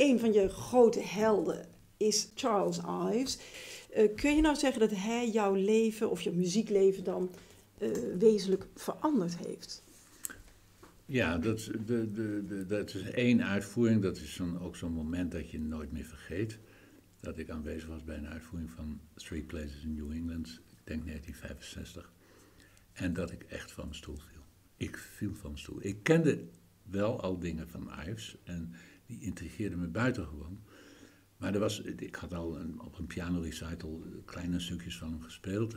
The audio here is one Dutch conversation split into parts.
een van je grote helden is Charles Ives. Kun je nou zeggen dat hij jouw leven of je muziekleven dan wezenlijk veranderd heeft? Ja, dat is één uitvoering. Dat is ook zo'n moment dat je nooit meer vergeet. Dat ik aanwezig was bij een uitvoering van Three Places in New England, ik denk 1965. En dat ik echt van mijn stoel viel. Ik viel van mijn stoel. Ik kende wel al dingen van Ives en die intrigeerden me buitengewoon. Maar ik had al op een piano-recital kleine stukjes van hem gespeeld.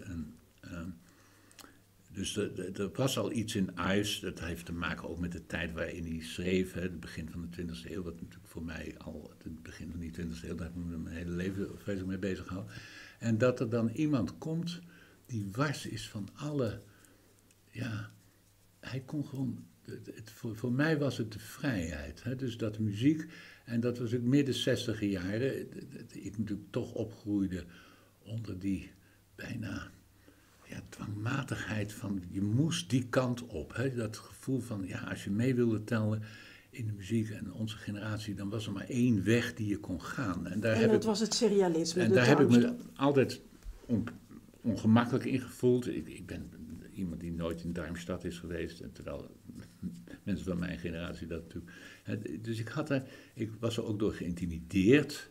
Dus er was al iets in Ives, dat heeft te maken ook met de tijd waarin hij schreef, hè, het begin van de 20e eeuw, wat natuurlijk voor mij al het begin van die 20e eeuw, daar heb ik me mijn hele leven vreselijk mee bezig gehouden. En dat er dan iemand komt die wars is van alle, ja, hij kon gewoon, voor mij was het de vrijheid. Hè, dus dat muziek, en dat was ook midden 60e jaren, ik natuurlijk toch opgroeide onder die bijna... Ja, dwangmatigheid van, je moest die kant op. Hè? Dat gevoel van, ja, als je mee wilde tellen in de muziek en onze generatie, dan was er maar één weg die je kon gaan. En dat was het serialisme. En daar heb ik me altijd ongemakkelijk in gevoeld. Ik ben iemand die nooit in Darmstadt is geweest, en terwijl mensen van mijn generatie dat natuurlijk... Dus ik was er ook door geïntimideerd.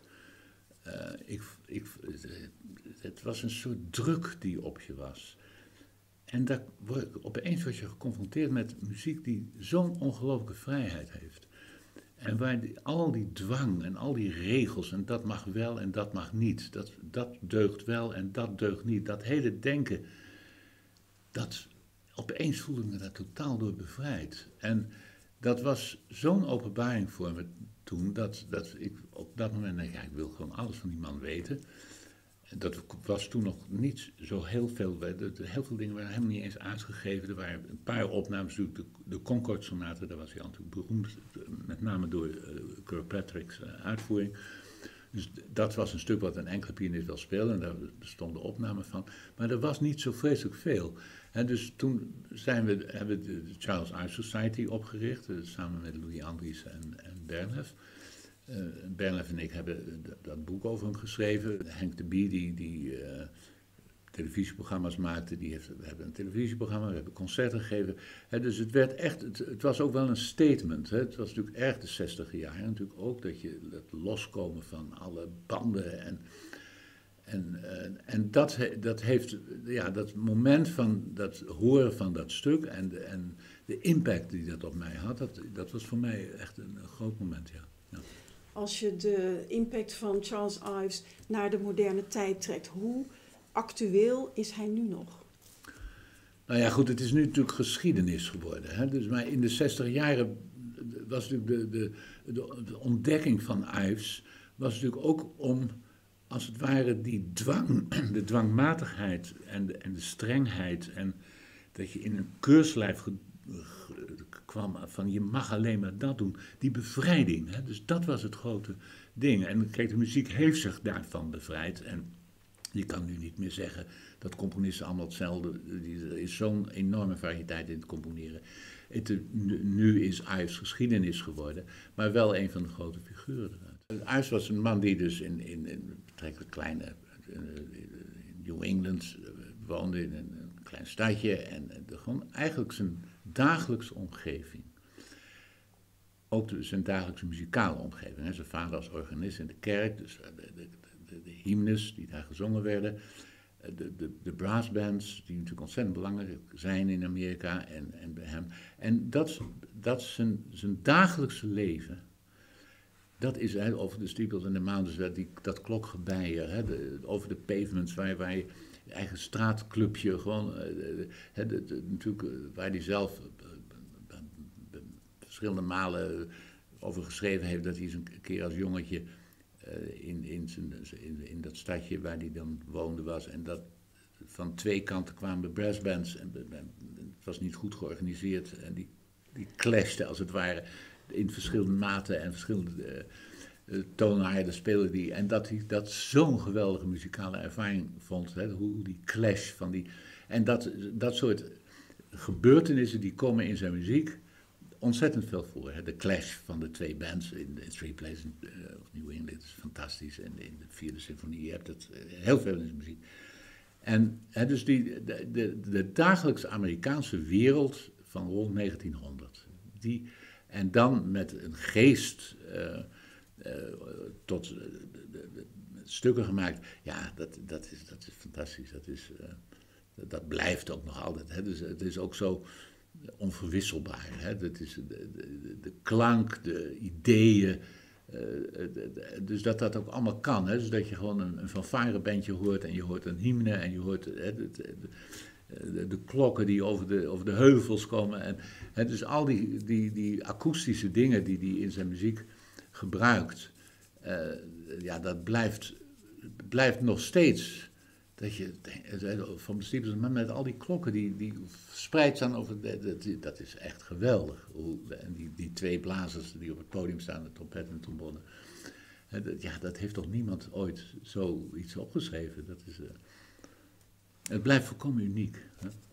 Het was een soort druk die op je was. En opeens word je geconfronteerd met muziek die zo'n ongelooflijke vrijheid heeft. En waar al die dwang en al die regels, en dat mag wel en dat mag niet. Dat deugt wel en dat deugt niet. Dat hele denken, opeens voelde ik me daar totaal door bevrijd. En dat was zo'n openbaring voor me toen, dat ik op dat moment dacht, ja, ik wil gewoon alles van die man weten. Dat was toen nog niet zo heel veel, heel veel dingen waren helemaal niet eens uitgegeven. Er waren een paar opnames, de Concord-sonaten, daar was hij natuurlijk beroemd, met name door Kirkpatrick's uitvoering. Dus dat was een stuk wat een enkele pianist wel speelde, en daar bestonden opnamen van. Maar er was niet zo vreselijk veel. En dus toen hebben we de Charles Ives Society opgericht, samen met Louis Andries en Bernhef. Bernhef en ik hebben dat boek over hem geschreven. Henk de Bie, die televisieprogramma's maakte, we hebben een televisieprogramma, we hebben concerten gegeven. Dus het werd echt, het was ook wel een statement. Het was natuurlijk erg de 60e jaren, natuurlijk ook dat loskomen van alle banden en dat heeft, ja, dat moment van dat horen van dat stuk en de impact die dat op mij had, dat was voor mij echt een groot moment, ja. Als je de impact van Charles Ives naar de moderne tijd trekt, hoe actueel is hij nu nog? Nou ja, goed, het is nu natuurlijk geschiedenis geworden. Hè? Dus, maar in de 60 jaren was natuurlijk de ontdekking van Ives, was natuurlijk ook om, als het ware, die dwang, de dwangmatigheid en de strengheid, en dat je in een keurslijf kwam van je mag alleen maar dat doen, die bevrijding. Hè? Dus dat was het grote ding. En kijk, de muziek heeft zich daarvan bevrijd. En je kan nu niet meer zeggen dat componisten allemaal hetzelfde. Er is zo'n enorme variëteit in het componeren. Nu is Ives geschiedenis geworden, maar wel een van de grote figuren eruit. Ives was een man die dus in betrekkelijk kleine New England woonde, in een klein stadje, en gewoon eigenlijk zijn dagelijkse omgeving. Ook zijn dagelijkse muzikale omgeving. Hè. Zijn vader als organist in de kerk, dus de hymnes die daar gezongen werden. De brassbands, die natuurlijk ontzettend belangrijk zijn in Amerika en bij hem. En dat zijn dagelijkse leven, dat is over de steeples en de mountains, dat klokgebeier, hè, over de pavements waar je eigen straatclubje, gewoon, natuurlijk, waar hij zelf verschillende malen over geschreven heeft, dat hij eens een keer als jongetje in dat stadje waar hij dan woonde was, en dat van twee kanten kwamen brassbands, en het was niet goed georganiseerd, en die clashten als het ware in verschillende maten en verschillende toonaarden speelde die, en dat hij dat zo'n geweldige muzikale ervaring vond, hè, hoe die clash van die, en dat soort gebeurtenissen die komen in zijn muziek ontzettend veel voor. Hè. De clash van de twee bands in Three Places of New England is fantastisch. En in de vierde symfonie, je hebt het heel veel in de muziek. En dus de dagelijkse Amerikaanse wereld van rond 1900. En dan met een geest tot stukken gemaakt. Ja, dat is fantastisch. Dat blijft ook nog altijd. Hè. Dus het is ook zo onverwisselbaar. Hè. Dat is de klank, de ideeën. Dus dat ook allemaal kan. Hè. Dus dat je gewoon een fanfarebandje hoort en je hoort een hymne en je hoort de klokken die over de heuvels komen. En dus al die akoestische dingen die hij in zijn muziek gebruikt, dat blijft nog steeds. Dat je van de Stevens, maar met al die klokken die verspreid staan over. Dat is echt geweldig. En die twee blazers die op het podium staan, de trompet en de trombone. Dat heeft toch niemand ooit zoiets opgeschreven. Het blijft volkomen uniek. Hè?